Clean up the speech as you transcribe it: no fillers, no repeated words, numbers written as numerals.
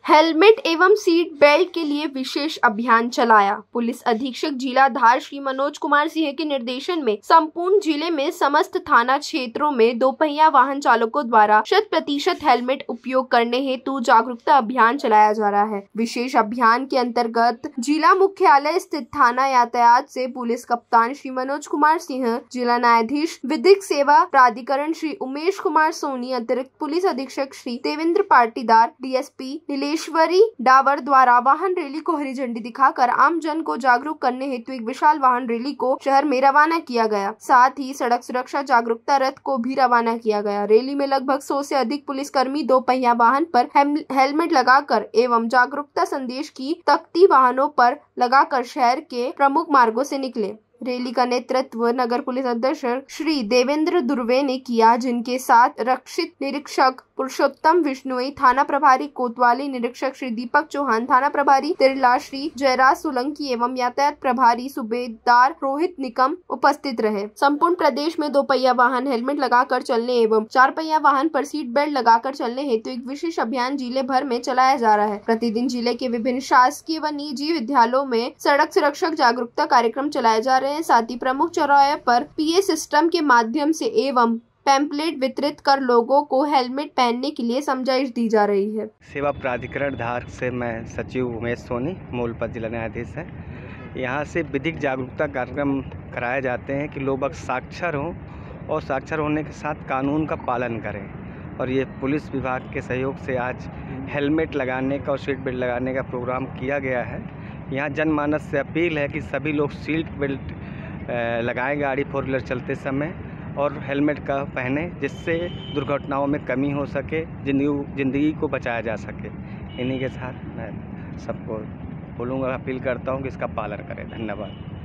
Helmet एवं seat belt के लिए विशेष अभियान चलाया। पुलिस अधीक्षक जिला धार श्री मनोज कुमार सिंह के निर्देशन में संपूर्ण जिले में समस्त थाना क्षेत्रों में दोपहिया वाहन चालकों द्वारा 100% हेलमेट उपयोग करने हेतु जागरूकता अभियान चलाया जा रहा है। विशेष अभियान के अंतर्गत जिला मुख्यालय स्थित थाना यातायात से पुलिस कप्तान श्री मनोज कुमार सिंह, जिला न्यायाधीश विधिक सेवा प्राधिकरण श्री उमेश कुमार सोनी, अतिरिक्त पुलिस अधीक्षक श्री देवेंद्र पाटीदार, डीएसपी नीलेश्वरी डावर द्वारा वाहन रैली को हरी झंडी दिखाकर आम जन को जागरूक करने हेतु एक विशाल वाहन रैली को शहर में रवाना किया गया। साथ ही सड़क सुरक्षा जागरूकता रथ को भी रवाना किया गया। रैली में लगभग 100 से अधिक पुलिसकर्मी दोपहिया वाहन पर हेलमेट लगाकर एवं जागरूकता संदेश की तख्ती वाहनों पर लगाकर शहर के प्रमुख मार्गों से निकले। रैली का नेतृत्व नगर पुलिस अधीक्षक श्री देवेंद्र दुर्वे ने किया, जिनके साथ रक्षित निरीक्षक पुरुषोत्तम विश्नोई, थाना प्रभारी कोतवाली, निरीक्षक श्री दीपक चौहान, थाना प्रभारी तिरला श्री जयराज सोलंकी एवं यातायात प्रभारी सूबेदार रोहित निकम उपस्थित रहे। संपूर्ण प्रदेश में दोपहिया वाहन हेलमेट लगाकर चलने एवं 4 पहिया वाहन पर सीट बेल्ट लगाकर चलने हेतु एक विशेष अभियान जिले भर में चलाया जा रहा है। प्रतिदिन जिले के विभिन्न शासकीय व निजी विद्यालयों में सड़क सुरक्षा जागरूकता कार्यक्रम चलाए जा रहे हैं। साथ ही प्रमुख चौराहे पर पीए सिस्टम के माध्यम से एवं पैम्पलेट वितरित कर लोगों को हेलमेट पहनने के लिए समझाइश दी जा रही है। सेवा प्राधिकरण धार से मैं सचिव उमेश सोनी, मूल पद जिला न्यायाधीश है। यहाँ से विधिक जागरूकता कार्यक्रम कराए जाते हैं कि लोग साक्षर हों और साक्षर होने के साथ कानून का पालन करें। और ये पुलिस विभाग के सहयोग से आज हेलमेट लगाने का और सीट बेल्ट लगाने का प्रोग्राम किया गया है। यहाँ जनमानस से अपील है कि सभी लोग सीट बेल्ट लगाएं गाड़ी 4 व्हीलर चलते समय और हेलमेट का पहने, जिससे दुर्घटनाओं में कमी हो सके, ज़िंदगी को बचाया जा सके। इन्हीं के साथ मैं सबको बोलूँगा, अपील करता हूँ कि इसका पालन करें। धन्यवाद।